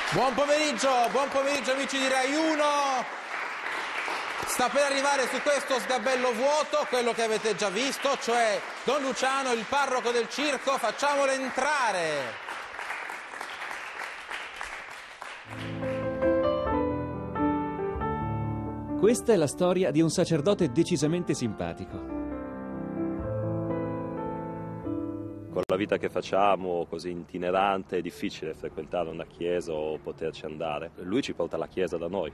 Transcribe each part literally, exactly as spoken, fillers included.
Buon pomeriggio, buon pomeriggio amici di Rai uno. Sta per arrivare su questo sgabello vuoto quello che avete già visto, cioè Don Luciano, il parroco del circo. Facciamolo entrare. Questa è la storia di un sacerdote decisamente simpatico. Con la vita che facciamo, così itinerante, è difficile frequentare una chiesa o poterci andare. Lui ci porta alla chiesa da noi.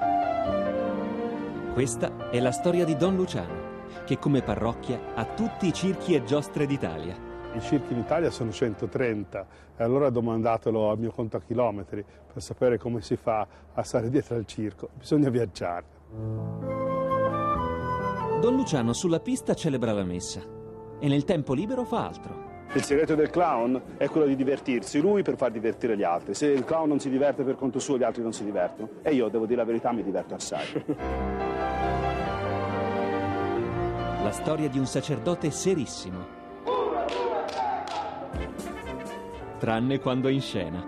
Questa è la storia di Don Luciano, che come parrocchia ha tutti i circhi e giostre d'Italia. I circhi in Italia sono centotrenta e allora domandatelo al mio contachilometri per sapere come si fa a stare dietro al circo. Bisogna viaggiare. Don Luciano sulla pista celebra la messa e nel tempo libero fa altro. Il segreto del clown è quello di divertirsi, lui per far divertire gli altri. Se il clown non si diverte per conto suo, gli altri non si divertono. E io, devo dire la verità, mi diverto assai. La storia di un sacerdote serissimo. Tranne quando è in scena.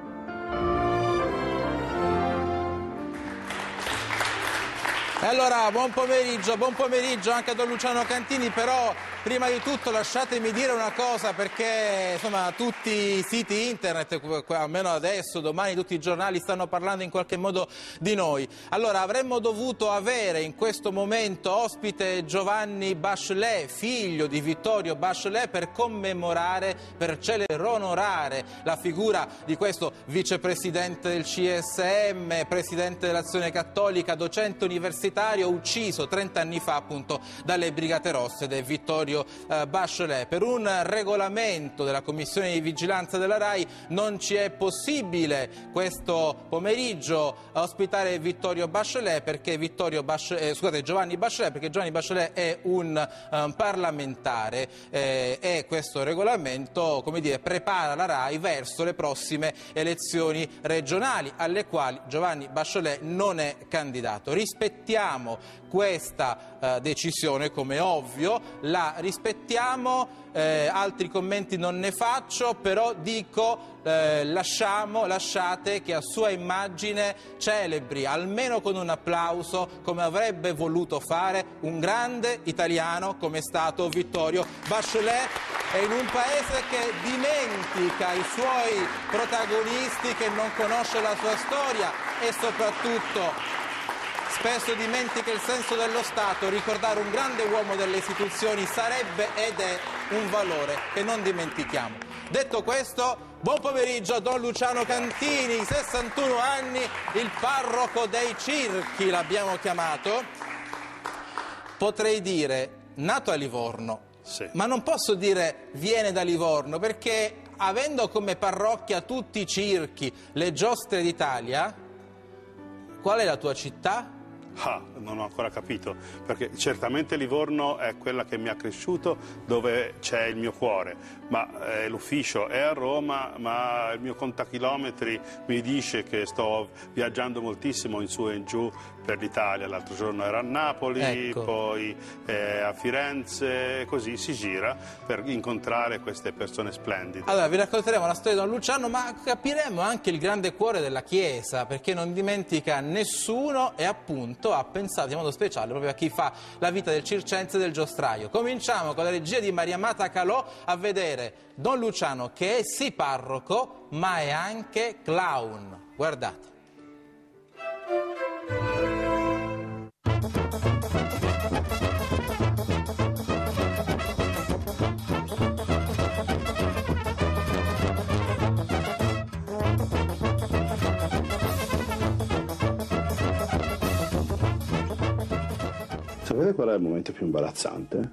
E allora, buon pomeriggio, buon pomeriggio anche a Don Luciano Cantini, però prima di tutto lasciatemi dire una cosa, perché insomma tutti i siti internet, almeno adesso, domani tutti i giornali stanno parlando in qualche modo di noi. Allora avremmo dovuto avere in questo momento ospite Giovanni Bachelet, figlio di Vittorio Bachelet, per commemorare, per celebrare, onorare la figura di questo vicepresidente del C S M, presidente dell'Azione Cattolica, docente universitario, ucciso trenta anni fa appunto dalle Brigate Rosse, ed è Vittorio eh, Bachelet. Per un regolamento della Commissione di Vigilanza della Rai non ci è possibile questo pomeriggio ospitare Vittorio Bachelet perché Vittorio Bachelet, eh, scusate, Giovanni Bachelet, perché Giovanni Bachelet è un um, parlamentare eh, e questo regolamento, come dire, prepara la Rai verso le prossime elezioni regionali alle quali Giovanni Bachelet non è candidato. Rispettiamo questa eh, decisione, come ovvio, la rispettiamo, eh, altri commenti non ne faccio, però dico eh, lasciamo, lasciate che a sua immagine celebri, almeno con un applauso, come avrebbe voluto fare un grande italiano come è stato Vittorio Bachelet, e in un paese che dimentica i suoi protagonisti, che non conosce la sua storia e soprattutto spesso dimentica il senso dello Stato. Ricordare un grande uomo delle istituzioni sarebbe ed è un valore che non dimentichiamo. Detto questo, buon pomeriggio a Don Luciano Cantini, sessantuno anni, il parroco dei circhi l'abbiamo chiamato. Potrei dire nato a Livorno, sì, ma non posso dire viene da Livorno, perché avendo come parrocchia tutti i circhi, le giostre d'Italia, qual è la tua città? Ah, non ho ancora capito, perché certamente Livorno è quella che mi ha cresciuto, dove c'è il mio cuore, ma eh, l'ufficio è a Roma, ma il mio contachilometri mi dice che sto viaggiando moltissimo in su e in giù per l'Italia. L'altro giorno ero a Napoli, ecco, poi eh, a Firenze, così si gira per incontrare queste persone splendide. Allora vi racconteremo la storia di Don Luciano, ma capiremo anche il grande cuore della Chiesa, perché non dimentica nessuno e appunto ha pensato in modo speciale proprio a chi fa la vita del circense e del giostraio. Cominciamo con la regia di Maria Amata Calò a vedere Don Luciano, che è sì parroco ma è anche clown. Guardate. Sapete qual è il momento più imbarazzante?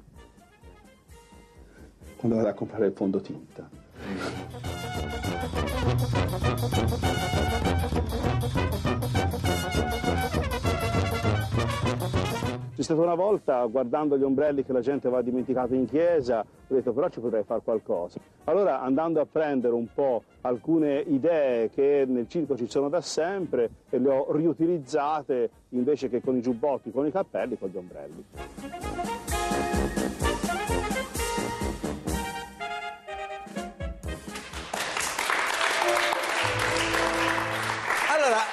Quando vado a comprare il fondotinta. C'è stata una volta, guardando gli ombrelli che la gente aveva dimenticato in chiesa, ho detto però ci potrei fare qualcosa. Allora, andando a prendere un po' alcune idee che nel circo ci sono da sempre, e le ho riutilizzate invece che con i giubbotti, con i cappelli, con gli ombrelli.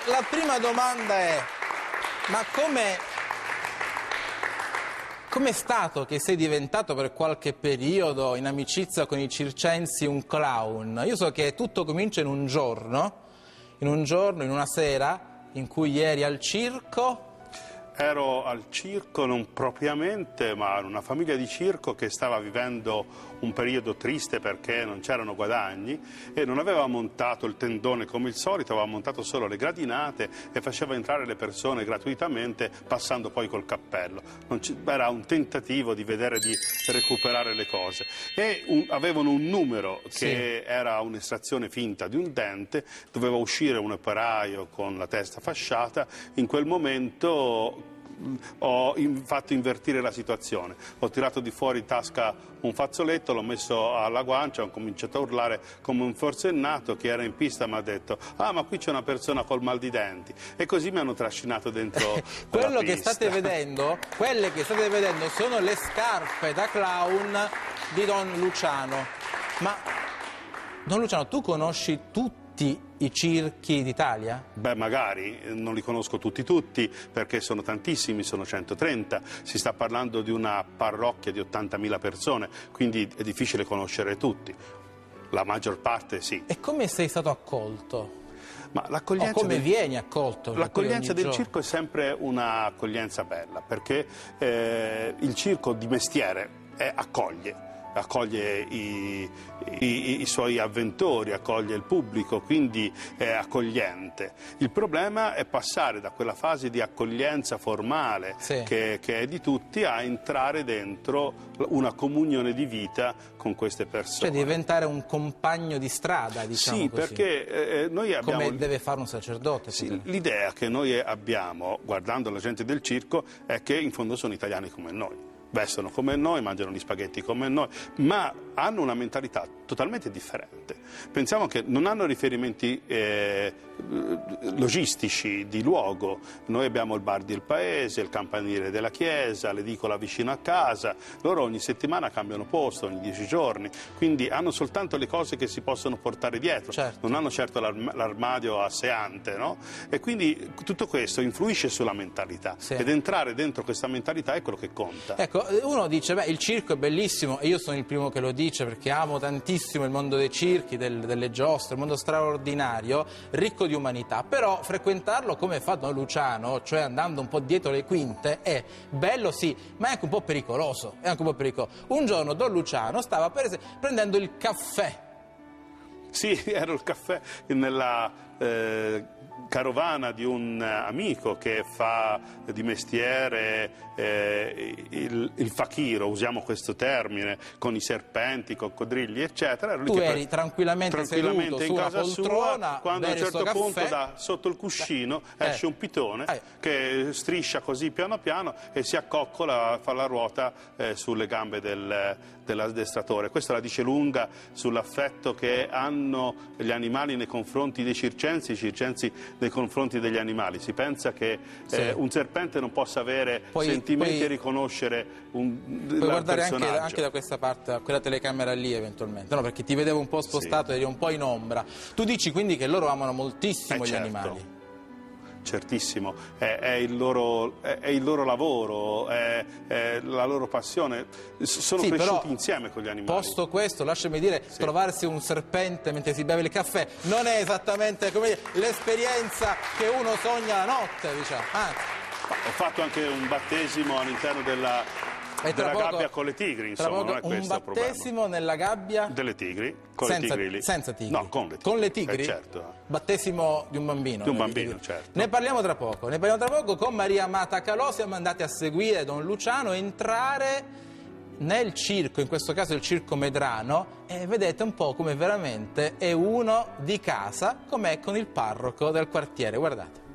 la prima domanda è, ma come com'è stato che sei diventato per qualche periodo, in amicizia con i circensi, un clown? Io so che tutto comincia in un giorno, in un giorno, in una sera, in cui eri al circo. Ero al circo, non propriamente, ma in una famiglia di circo che stava vivendo un periodo triste perché non c'erano guadagni e non aveva montato il tendone come il solito, aveva montato solo le gradinate e faceva entrare le persone gratuitamente passando poi col cappello. Non era un tentativo di vedere di recuperare le cose. E un, avevano un numero che sì. era un'estrazione finta di un dente, doveva uscire un operaio con la testa fasciata, in quel momento ho fatto invertire la situazione, ho tirato di fuori in tasca un fazzoletto, l'ho messo alla guancia, ho cominciato a urlare come un forsennato. Chi era in pista mi ha detto: ah, ma qui c'è una persona col mal di denti, e così mi hanno trascinato dentro quello la che pista. state vedendo, quelle che state vedendo sono le scarpe da clown di Don Luciano. Ma Don Luciano, tu conosci tutti i circhi d'Italia? Beh, magari, non li conosco tutti tutti perché sono tantissimi, sono centotrenta, si sta parlando di una parrocchia di ottantamila persone, quindi è difficile conoscere tutti, la maggior parte sì. E come sei stato accolto? Ma l'accoglienza o come del... vieni accolto? L'accoglienza del giorno? circo è sempre un'accoglienza bella, perché eh, il circo di mestiere è, accoglie. accoglie i, i, i suoi avventori, accoglie il pubblico, quindi è accogliente. Il problema è passare da quella fase di accoglienza formale sì. che, che è di tutti a entrare dentro una comunione di vita con queste persone. Cioè diventare un compagno di strada, diciamo sì, così. perché eh, noi abbiamo... Come deve fare un sacerdote. Sì, l'idea che noi abbiamo, guardando la gente del circo, è che in fondo sono italiani come noi. Vestono come noi, mangiano gli spaghetti come noi, ma hanno una mentalità totalmente differente. Pensiamo che non hanno riferimenti eh, logistici di luogo. Noi abbiamo il bar del paese, il campanile della chiesa, l'edicola vicino a casa. Loro ogni settimana cambiano posto, ogni dieci giorni, quindi hanno soltanto le cose che si possono portare dietro. Certo. Non hanno certo l'armadio asseante, no? E quindi tutto questo influisce sulla mentalità sì. ed entrare dentro questa mentalità è quello che conta. Ecco, uno dice, beh, il circo è bellissimo, e io sono il primo che lo dice perché amo tantissimo il mondo dei circhi, del, delle giostre, un mondo straordinario, ricco di umanità, però frequentarlo come fa Don Luciano, cioè andando un po' dietro le quinte, è bello sì, ma è anche un po' pericoloso, è anche un po' pericoloso. Un giorno Don Luciano stava per esempio prendendo il caffè. Sì, ero il caffè nella eh, carovana di un amico che fa di mestiere eh, il, il fakiro, usiamo questo termine, con i serpenti, i coccodrilli, eccetera. Lui tu che eri tranquillamente, tranquillamente seduto in su casa una poltrona, sua, quando a un certo punto caffè, da sotto il cuscino eh, esce un pitone eh. che striscia così piano piano e si accoccola, fa la ruota eh, sulle gambe del, dell'addestratore. Questo la dice lunga sull'affetto che hanno gli animali nei confronti dei circensi, i circensi nei confronti degli animali. Si pensa che sì. eh, un serpente non possa avere poi, sentimenti poi, e riconoscere un puoi guardare anche, anche da questa parte, a quella telecamera lì eventualmente, no? Perché ti vedevo un po' spostato, sì. eri un po' in ombra. Tu dici quindi che loro amano moltissimo eh, gli certo. animali. Certissimo, è, è, il loro, è, è il loro lavoro, è, è la loro passione, sono sì, cresciuti però, insieme con gli animali. Posto questo, lasciami dire, sì. trovarsi un serpente mentre si beve il caffè non è esattamente come dire, l'esperienza che uno sogna la notte, diciamo. Anzi. Ho fatto anche un battesimo all'interno della... E della poco, gabbia con le tigri, insomma, non è questo il problema. Un battesimo nella gabbia delle tigri, con senza, le tigri lì. Senza tigri? No, con le tigri. Con le tigri? Eh, certo. Battesimo di un bambino. Di un bambino, certo. Ne parliamo tra poco. Ne parliamo tra poco con Maria Amata Calò. Siamo andati a seguire Don Luciano, entrare nel circo, in questo caso il circo Medrano, e vedete un po' come veramente è uno di casa, com'è con il parroco del quartiere. Guardate.